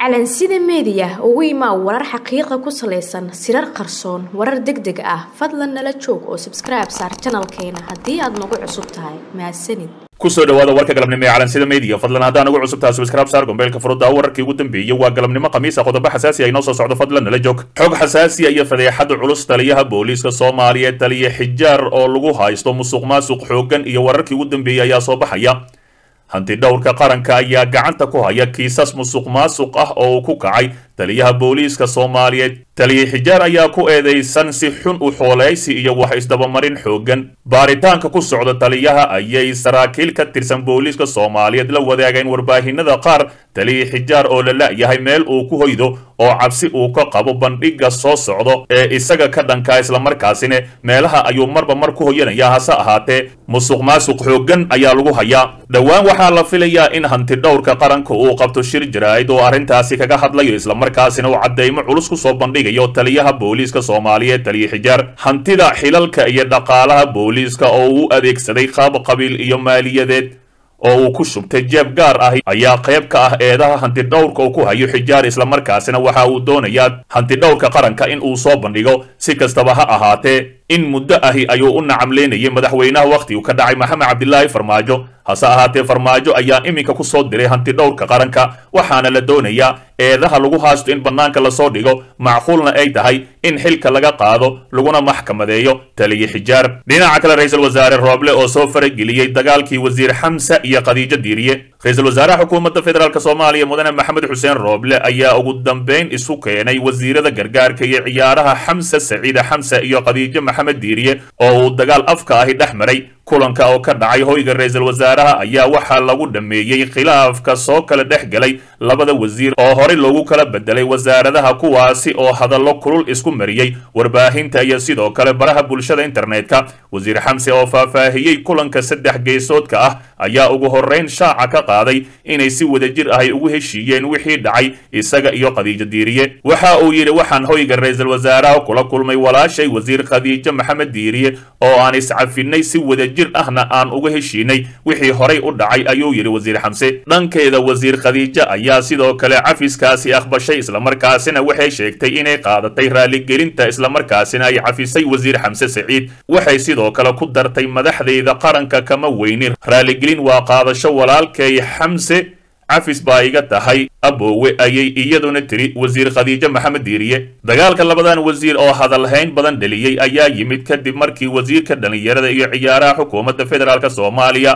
calansida media ugu imaa warar xaqiiqo ku saleysan sirar qarsoon warar degdeg ah fadlan nala joog oo subscribe saar channelkeena hadii aad nagu cusub tahay mahadsanid kusoo dhawaada warka galabnimo ee calansida media fadlan haddaan ugu cusub tahay subscribe saar gombeelka furada wararkii ugu dambeeyay waa galabnimo khamiis ah qodobo xasaasi ah inoo soo socdo fadlan nala joog xog xasaasi ah iyo fadeexad culus taliyaha booliiska Soomaaliyeed taliye xijaar oo lagu haysto musuqmaasuq xoogan iyo wararkii ugu dambeeyay ayaa soo baxaya hanti dhowrka qaranka ayaa gacanta ku haya kiisas musuqmaasuq ah oo ku kacay taliyaha booliiska Soomaaliyeed taliye xijaar ayaa ku eedeysan si xun u xooleysi iyo wax isdabamarin xoogan baaritaanka ku socda taliyaha ayay saraakiil ka tirsan booliiska Soomaaliyeed la wadaageen warbaahinada qaar taliye xijaar oo la laayahay meel uu ku hoydo oo cabsi uu ka qabo bandhiga soo socdo ee isaga ka dhanka isla markaasina meelaha ayuu marba mar ku hoyanaya hase ahaatee musuqmaasuq xoogan ayaa lagu hayaa dhawaan waxaa la filayaa in hanti dhowrka qaranka uu qabto shir jaraa'id oo arrintaasi kaga hadlayo isla markaasina uu cadeymo culus ku soo bandhigayo taliyaha booliiska Soomaaliyeed taliye xijaar hantida xilalka iyo dhaqaalaha booliiska oo uu adeegsaday qaab qabiil iyo maaliyadeed oo uu ku shubtay jeeb gaar ah ayaa qayb ka ah eedaha hanti dhowrka oo ku hayo xijaar isla markaasina waxa uu doonayaa hanti dhowrka qaranka in uu soo bandhigo si kastaba ha ahaatee in muddo ahi ayuu u nacamleynayay madaxweynaha waqtigu ka dhacay Maxamed Cabdilaahi Farmaajo hase ahaatee Farmaajo ayaa iminka ku soo diray hanti dhowrka qaranka waxaana la doonayaa eedaha lagu haasto in banaanka la soo dhigo macquulna ay tahay in xilka laga qaado laguna maxkamadeeyo taliye xijaar dhinaca kale ra'iisul wasaare Rooble oo soo farageliyay dagaalkii wasiir Xamsa iyo Khadiija Diiriye ra'iisul wasaaraha xukuumadda federaalka Soomaaliya mudane Maxamed Xuseen Rooble ayaa ugu dambeyn isu keenay wasiirada gargaarka iyo ciyaaraha Xamsa Saciid Xamsa iyo Khadiija Maxamed Diiriye oo uu dagaal afka ahi dhexmaray kulanka oo ka dhacay hoyga ra'iisul wasaaraha ayaa waxa lagu dhameeyay khilaafka soo kala dhexgalay labada wasiir oo hore loogu kala bedelay wasaaradaha kuwaasi oo hadallo kulul isku mariyay warbaahinta iyo sidoo kale baraha bulshada internetka wasiir Xamse oo faahfaahiyay kulanka saddex geesoodka ah ayaa ugu horeyn shaaca ka qaaday inay si wadajir ah ugu heshiiyeen wixii dhacay isaga iyo Khadiija Diiriye waxa uu yiri waxaan hoyga ra'iisul wasaaraha kula kulmay walaashay wasiir Khadiija Maxamed Diiriye oo aan iscafinay si wadajir ahna aan uga heshiinay wixii horay u dhacay ayuu yiri wasiir Xamse dhankeeda wasiir Khadiija ayaa sidoo kale cafiskaasi aqbashay isla markaasina waxay sheegtay inay qaadatay raali gelinta isla markaasina ay cafisay wasiir Xamse Saciid waxay sidoo kale ku dartay madaxdeeda qaranka kama weynin raali gelin waa qaadasho walaalkay Xamse cafis baa iga tahay aboowe ayay iyaduna tiri wasiir Khadiija Maxamed Diiriye dagaalka labadan wasiir oo hadalhayn badan dhaliyay ayaa yimid kadib markii wasiirka dhalinyarada iyo ciyaaraha xukuumadda federaalka Soomaaliya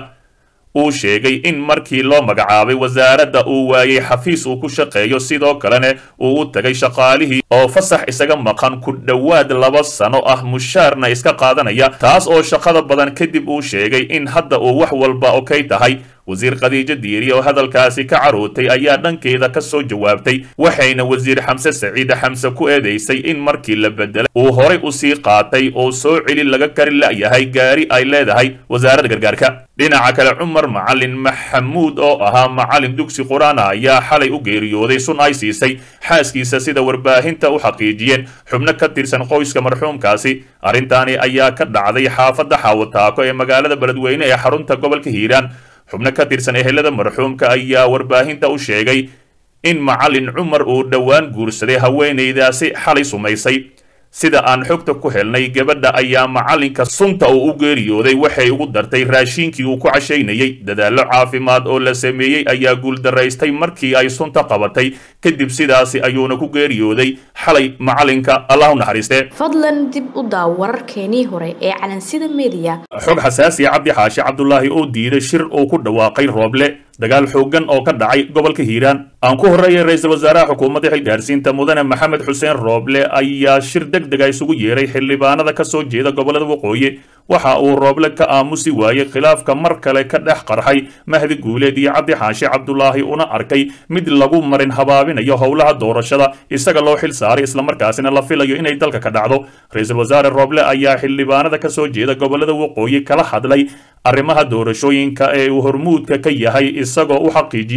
uu sheegay in markii loo magacaabay wasaaradda uu waayay xafiis uu ku shaqeeyo sidoo kalena uu u tagay shaqaalihii oo fasax isaga maqan ku dhawaad 2 sano ah mushaarna iska qaadanaya taas oo shaqada badan kadib uu sheegay in hadda uu wax walba okay tahay wasiir Khadiija Diiriye oo hadalkaasi ka carootay ayaa dhankeeda ka soo jawaabtay waxayna wasiir Xamse Saciid Xamse ku eedeysay in markii la bedelay uu hore u sii qaatay oo soo cili laga kari laayahay gaari ay leedahay wasaaradda gargaarka dhinaca kale Cumar Macalin Maxamuud oo ahaa macallin dugsi Quraan ayaa xalay u geeriyooday sun ay siisay xaaskiisa sida warbaahinta u xaqiijiyeen xubno ka tirsan qoyska marxuumkaasi arrintaani ayaa ka dhacday xaafadda Xawataako ee magaalada Beledweyne ee xarunta gobolka Hiiraan xubno ka tirsan ehelada marxuumka ayaa warbaahinta u sheegay in macallin Cumar uu dhawaan guursaday haweeneydaasi xalay sumaysay sida aan xogta ku helnay gabadha ayaa macallinka sunta uu u geeriyooday waxay ugu dartay raashinkii uu ku cashaynayay dadaallo caafimaad oo la sameeyay ayaa guul daraystay markii ay sunta qabatay kadib sidaasi ayuuna ku geeriyooday xalay macallinka Allah u naxariistee fadlan dib u daaw wararkeenii hore ee calansida media xog xasaasi ah Cabdi Xaashi Cabdullaahi oo diiday shir oo ku dhawaaqay Rooble dagaal xoogan oo ka dhacay gobolka Hiiraan aan ku horeeyay ra'iisul wasaaraha xukuumadda xilgaarsiinta mudane Maxamed Xuseen Rooble ayaa shir degdeg ah isugu yeeray xildhibaanada ka soo jeeda gobolada waqooyi waxa uu Rooble ka aamusi waayay khilaafka mar kale ka dhex qarxay Mahdi Guuleed iyo Cabdi Xaashi Cabdullaahi una arkay mid lagu marin habaabinayo howlaha doorashada isaga loo xil saaray isla markaasina la filayo inay dalka ka dhacdo ra'iisul wasaare Rooble ayaa xildhibaanada ka soo jeeda gobolada waqooyi kala hadlay arrimaha doorashooyinka ee uu hormuudka ka yahay isagoo u xaqiijiyay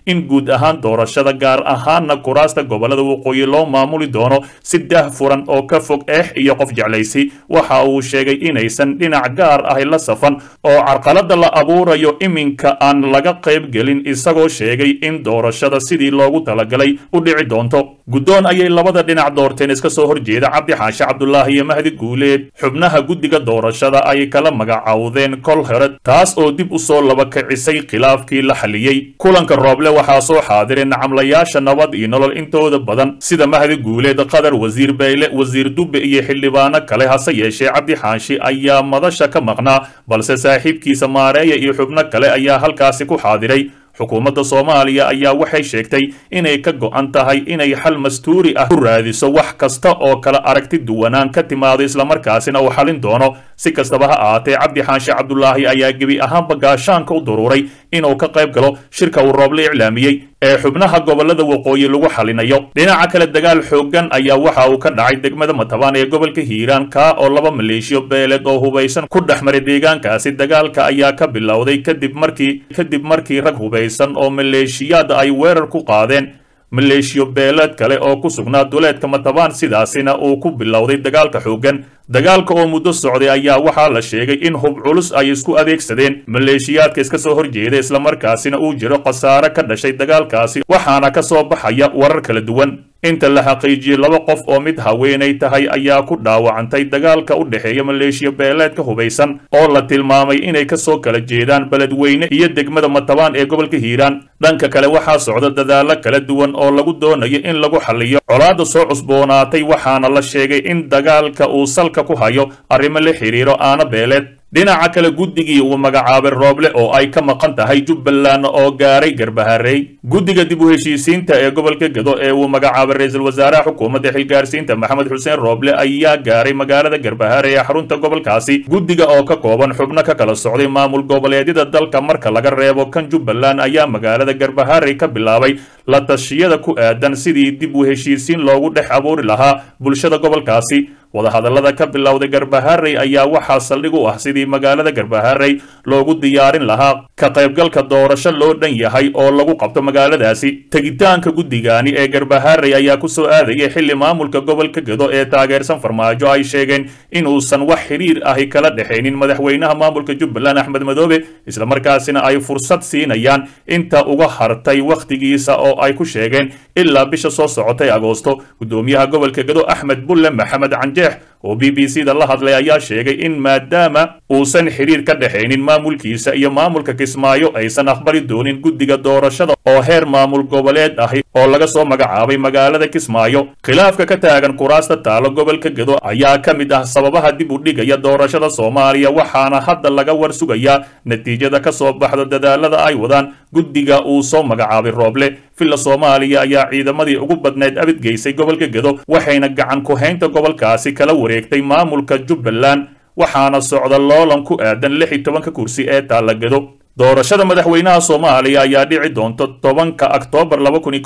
in guud ahaan doorashada gaar ahaana kuraasta gobolada waqooyi loo maamuli doono si daahfuran oo ka fog iyo qof jeclaysi. waxa uu sheegay inaysan dhinac gaar ah la safan oo carqalada la abuurayo iminka aan laga qayb gelin, isagoo sheegay in doorashada sidii loogu talagalay u dhici doonto. guddoon ayay labada dhinac doorteen iska soo horjeeda Cabdi Xaashi Cabdullaahi iyo Mahdi Guuleed. xubnaha guddiga doorashada ay kala magacawdeen kol hore, taas oo dib u soo laba kicisay khilaafkii la xaliyey. kulanka Rooble waxaa soo xaadireen nacamlayaasha nabad iyo nolol intooda badan sida Mahdi Guuleed, Qadar, Wasiir Bayle, Wasiir Dube iyo xildhibaano kale. hase yeeshee Cabdi Xaashi ayaa madasha ka maqnaa, balse saaxiibkiisa Maareeya iyo xubno kale ayaa halkaasi ku xaadiray. xukuumadda Soomaaliya ayaa waxay sheegtay inay ka go'an tahay inay xal mastuuri ah ku raadiso wax kasta oo kala aragti duwanaan ka timaado, islamarkaasina uu xalin doono. si kastaba ha ahaatee Cabdi Xaashi Cabdullaahi ayaa gebi ahaanba gaashaanka u daruuray inuu ka qayb galo shirka uu Rooble iclaamiyey ee xubnaha gobolada waqooyi lagu xalinayo. dhinaca kale dagaal xoogan ayaa waxa uu ka dhacay degmada Matabaan ee gobolka Hiiraan, ka oo laba maleeshiyo beeleed oo hubeysan ku dhexmaray deegaankaasi. dagaalka ayaa ka bilowday kadib markii rag hubeysan oo maleeshiyaad ay weerar ku qaadeen maleeshiyo beeleed kale oo ku sugnaa duleedka Matabaan, sidaasina uu ku bilowday dagaalka xoogan. dagaalka oo muddo socday ayaa waxaa la sheegay in hub culus ay isku adeegsadeen maleeshiyaadka iska soo horjeeda, islamarkaasina uu jiro khasaare ka dhashay dagaalkaasi, waxaana ka soo baxaya warar kala duwan. inta la xaqiijiyey 2 qof oo mid haweenay tahay ayaa ku dhaawacantay dagaalka u dhexeeya maleeshiyo beeleedka hubeysan oo la tilmaamay inay ka soo kala jeedaan Beledweyne iyo degmada Matabaan ee gobolka Hiiraan. dhanka kale waxaa socda dadaalo kala duwan oo lagu doonayo in lagu xalliyo colaadda soo cusboonaatay, waxaana la sheegay in dagaalka uu salka ku hayo arrimo la xiriiro aana beeleed. dhinaca kale guddigii uu magacaabay Rooble oo ay ka maqan tahay Jubbaland oo gaaray Garbaharey. guddiga dib u heshiisiinta ee gobolka Gedo ee uu magacaabay ra'iisul wasaaraha xukuumadda xilgaarsiinta Maxamed Xuseen Rooble ayaa gaaray magaalada Garbaharey ee xarunta gobolkaasi. guddiga oo ka kooban xubno ka kala socday maamul goboleedyada dalka marka laga reebo kan Jubbaland ayaa magaalada Garbaharey ka bilaabay la tashiyada ku aadan sidii dib u heshiisiin loogu dhex abuuri lahaa bulshada gobolkaasi. wadahadallada ka bilowday Garbaharey ayaa waxaa saldhig u ah sidii magaalada Garbaharey loogu diyaarin lahaa ka qaybgalka doorasho loo dhan yahay oo lagu qabto magaaladaasi. tegitaanka guddigaani ee Garbaharey ayaa ku soo aadayay xilli maamulka gobolka Gedo ee taageersan Farmaajo ay sheegeen in uusan wax xiriir ahi kala dhexaynin madaxweynaha maamulka Jubbaland Axmed Madoobe, islamarkaasina ay fursad siinayaan inta uga hartay wakhtigiisa oo ay ku sheegeen ilaa bisha soo socotay Agoosto. gudoomiyaha gobolka Gedo Axmed Bulle Maxamed Canje oo BBC da la hadlay ayaa sheegay in maadaama uusan xiriir ka dhaxaynin maamulkiisa iyo maamulka Kismaayo aysan aqbali doonin guddiga doorashada oo heer maamul goboleed ah oo laga soo magacaabay magaalada Kismaayo. khilaafka ka taagan kuraasta taalo gobolka Gedo ayaa ka mid ah sababaha dib u dhigaya doorashada Soomaaliya, waxaana hadda laga war sugayaa natiijada ka soo baxda dadaalada ay wadaan guddiga uu soo magacaabay Rooble. filla Soomaaliya ayaa ciidamadii ugu badneed abid geysay gobolka Gedo, waxayna gacan ku haynta gobolkaasi kala wareegtay maamulka Jubbaland, waxaana socda loolan ku aadan 16 kursi ee taala Gedo. doorashada madaxweynaha Soomaaliya ayaa dhici doonta 10 Oktoobar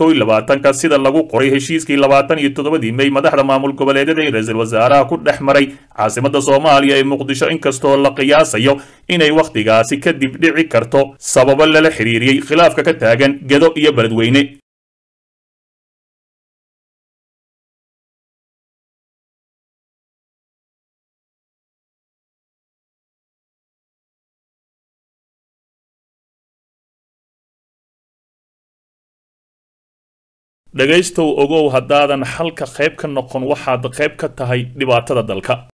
2021 sida lagu qoray heshiiskii 27 May madaxda maamul goboleedyada ee ra'iisul wasaaraha ku dhex maray caasimadda Soomaaliya ee Muqdisho, inkastoo la qiyaasayo inay waqtigaasi kadib dhici karto sababo lala xiriiriyay khilaafka ka taagan Gedo iyo Beledweyne. dhagaystow ogow haddaadan xalka qayb ka noqon waxaad qayb ka tahay dhibaatada dalka.